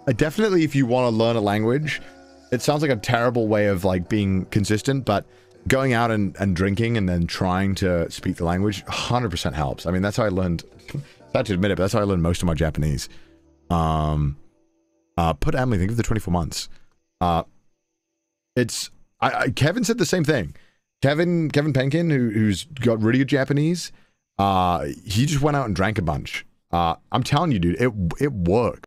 definitely, if you want to learn a language, it sounds like a terrible way of like being consistent, but going out and drinking and then trying to speak the language 100% helps. I mean, that's how I learned, sad to admit it, but that's how I learned most of my Japanese. Put Emily, think of the 24 months. Kevin said the same thing. Kevin Penkin, who's got really good Japanese, he just went out and drank a bunch. I'm telling you, dude, it worked.